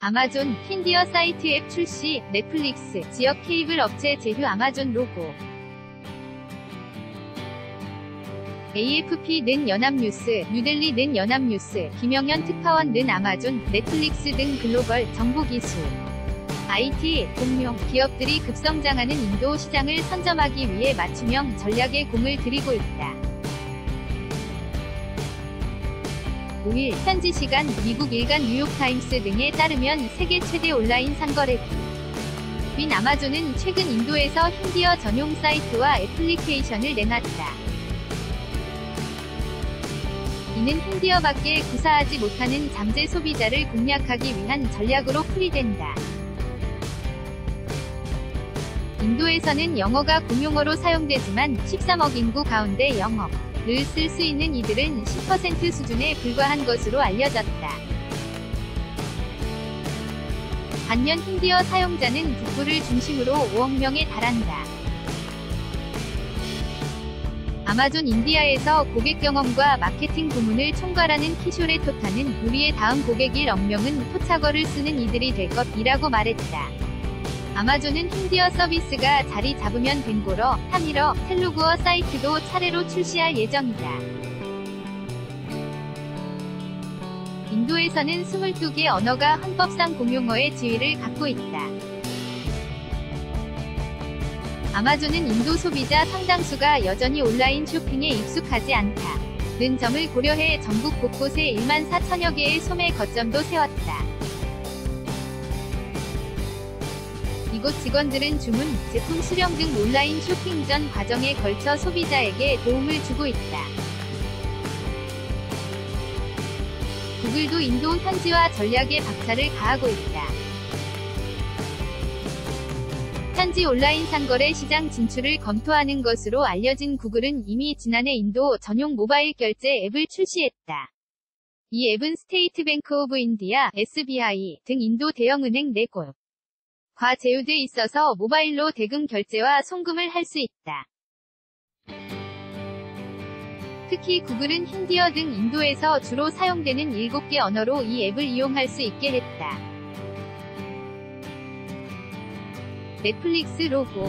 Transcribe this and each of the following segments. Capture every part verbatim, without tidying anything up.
아마존, 힌디어 사이트 앱 출시, 넷플릭스, 지역 케이블 업체 제휴 아마존 로고. 에이에프피 는 연합뉴스, 뉴델리 는 연합뉴스, 김영현 특파원 는 아마존, 넷플릭스 등 글로벌 정보기술, 아이티, 공룡, 기업들이 급성장하는 인도 시장을 선점하기 위해 맞춤형 전략에 공을 들이고 있다. 오일, 현지 시간, 미국 일간 뉴욕타임스 등에 따르면 세계 최대 온라인 상거래기인 아마존은 최근 인도에서 힌디어 전용 사이트와 애플리케이션을 내놨다. 이는 힌디어밖에 구사하지 못하는 잠재 소비자를 공략하기 위한 전략으로 풀이된다. 인도에서는 영어가 공용어로 사용되지만 십삼억 인구 가운데 영어를 쓸 수 있는 이들은 십 퍼센트 수준에 불과한 것으로 알려졌다. 반면 힌디어 사용자는 북부를 중심으로 오억 명에 달한다. 아마존 인디아에서 고객 경험과 마케팅 부문을 총괄하는 키쇼레 토타는 우리의 다음 고객 일억 명은 토착어를 쓰는 이들이 될 것이라고 말했다. 아마존은 힌디어 서비스가 자리 잡으면 벵골어, 타밀어, 텔루구어 사이트도 차례로 출시할 예정이다. 인도에서는 이십이 개 언어가 헌법상 공용어의 지위를 갖고 있다. 아마존은 인도 소비자 상당수가 여전히 온라인 쇼핑에 익숙하지 않다는 점을 고려해 전국 곳곳에 일만 사천여 개의 소매 거점도 세웠다. 이곳 직원들은 주문, 제품 수령 등 온라인 쇼핑 전 과정에 걸쳐 소비자에게 도움을 주고 있다. 구글도 인도 현지화 전략에 박차를 가하고 있다. 현지 온라인 상거래 시장 진출을 검토하는 것으로 알려진 구글은 이미 지난해 인도 전용 모바일 결제 앱을 출시했다. 이 앱은 스테이트 뱅크 오브 인디아, 에스비아이 등 인도 대형은행 네 곳과 제휴돼 있어서 모바일로 대금 결제와 송금을 할 수 있다. 특히 구글은 힌디어 등 인도에서 주로 사용되는 일곱 개 언어로 이 앱을 이용할 수 있게 했다. 넷플릭스 로고.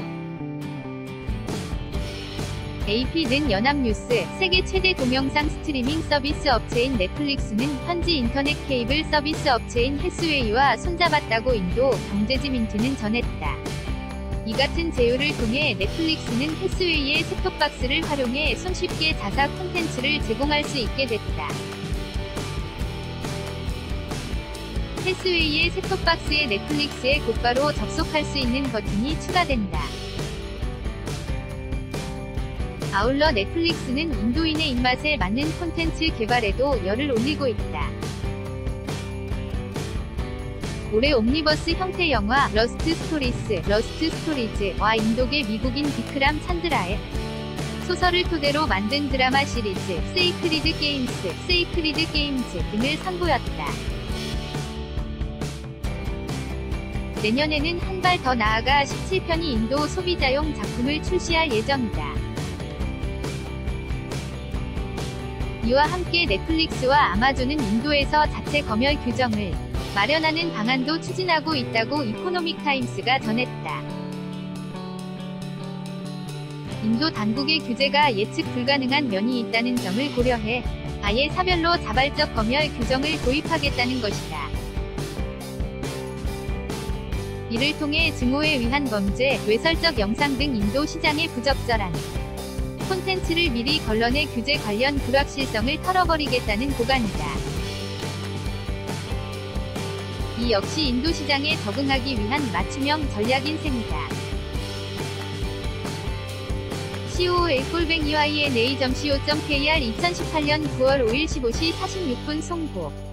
에이피는 연합뉴스, 세계 최대 동영상 스트리밍 서비스 업체인 넷플릭스는 현지 인터넷 케이블 서비스 업체인 해스웨이와 손잡았다고 인도 경제지민트는 전했다. 이 같은 제휴를 통해 넷플릭스는 해스웨이의 셋톱박스를 활용해 손쉽게 자사 콘텐츠를 제공할 수 있게 됐다. 해스웨이의 셋톱박스에 넷플릭스에 곧바로 접속할 수 있는 버튼이 추가된다. 아울러 넷플릭스는 인도인의 입맛에 맞는 콘텐츠 개발에도 열을 올리고 있다. 올해 옴니버스 형태 영화 러스트 스토리스, 러스트 스토리즈와 인도계 미국인 비크람 찬드라의 소설을 토대로 만든 드라마 시리즈 세이크리드 게임스, 세이크리드 게임즈 등을 선보였다. 내년에는 한 발 더 나아가 십칠 편의 인도 소비자용 작품을 출시할 예정이다. 이와 함께 넷플릭스와 아마존은 인도에서 자체 검열 규정을 마련하는 방안도 추진하고 있다고 이코노믹타임스가 전했다. 인도 당국의 규제가 예측 불가능한 면이 있다는 점을 고려해 아예 사별로 자발적 검열 규정을 도입하겠다는 것이다. 이를 통해 증오에 의한 범죄, 외설적 영상 등 인도 시장의 부적절한 콘텐츠를 미리 걸러내 규제 관련 불확실성을 털어버리겠다는 고간이다. 이 역시 인도 시장에 적응하기 위한 맞춤형 전략인 셈이다. 씨오오엘 골뱅이 와이엔에이 점 씨오 점 케이알 이천십팔 년 구월 오일 십오 시 사십육 분 송고.